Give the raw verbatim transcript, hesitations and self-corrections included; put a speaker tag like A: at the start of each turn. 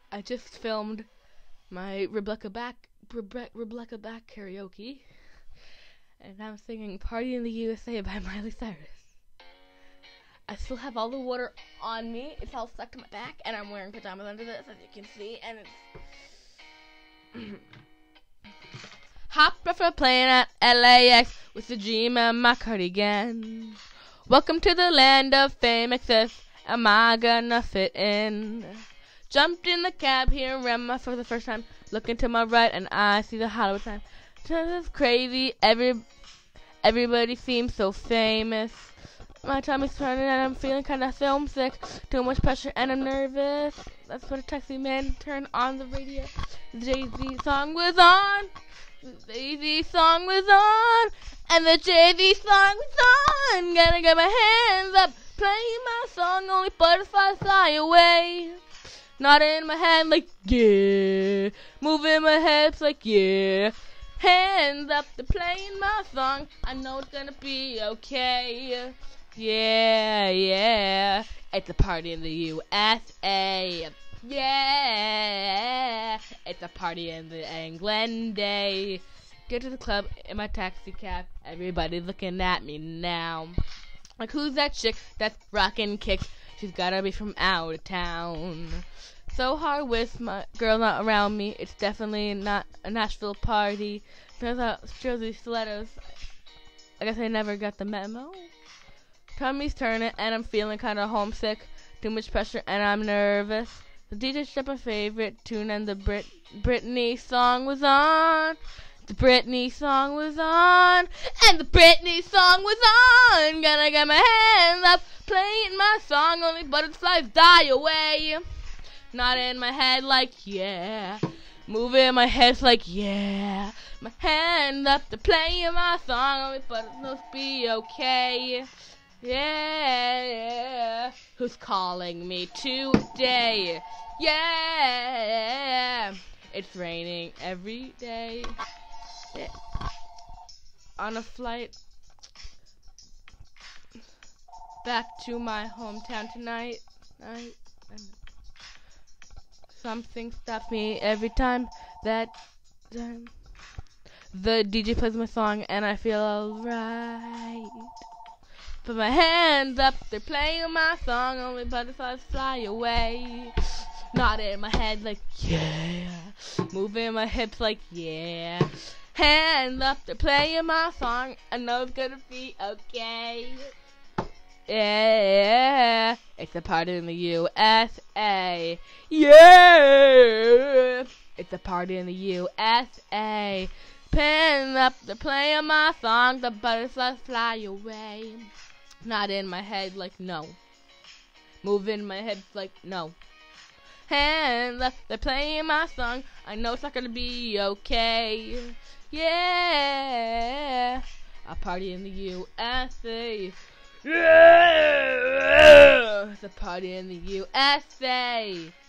A: I just filmed my Rebecca back Rebe- Rebecca back karaoke, and I'm singing "Party in the U S A" by Miley Cyrus. I still have all the water on me. It's all stuck to my back, and I'm wearing pajamas under this, as you can see, and it's hop off a plane at L A X with the dream and my cardigan. Welcome to the land of fame, excess. Am I gonna fit in? Jumped in the cab here, Emma for the first time. Looking to my right, and I see the Hollywood sign. This is crazy. Every everybody seems so famous. My tummy's turning, and I'm feeling kind of film sick. Too much pressure, and I'm nervous. That's when a taxi man turned on the radio. The Jay-Z song was on. The Jay-Z song was on, and the Jay-Z song was on. Gotta get my hands up, playing my song. Only butterflies fly away. Nodding my head like yeah, moving my hips like yeah. Hands up, they're playing my song. I know it's gonna be okay. Yeah, yeah. It's a party in the U S A. Yeah, it's a party in the England day. Get to the club in my taxi cab. Everybody's looking at me now. Like, who's that chick that's rockin' kicks? She's gotta be from out of town. So hard with my girl not around me. It's definitely not a Nashville party. Turns out Jersey stilettos. I guess I never got the memo. Tummy's turning, and I'm feeling kind of homesick. Too much pressure, and I'm nervous. The D J struck my favorite tune, and the Brit Britney song was on. The Britney song was on, and the Britney song was on. Gonna get my hands up, playing my song. Only butterflies die away. Not in my head like yeah, moving my head like yeah. My hands up, they're playing my song. Only butterflies be okay. Yeah, yeah. Who's calling me today? Yeah, it's raining every day. Yeah. On a flight back to my hometown tonight. Night. Something stops me every time that time. The D J plays my song, and I feel alright. Put my hands up, they're playing my song. Only butterflies fly away. Not in my head like yeah, moving my hips like yeah. Hands up, they're playing my song. I know it's gonna be okay. Yeah, it's a party in the U S A. Yeah, it's a party in the U S A. Pin up, they're playing my song. The butterflies fly away. Not in my head like no. Moving my hips like no. Hands up, they're playing my song. I know it's not gonna be okay. Yeah, a party in the U S A. Yeah, it's a party in the U S A.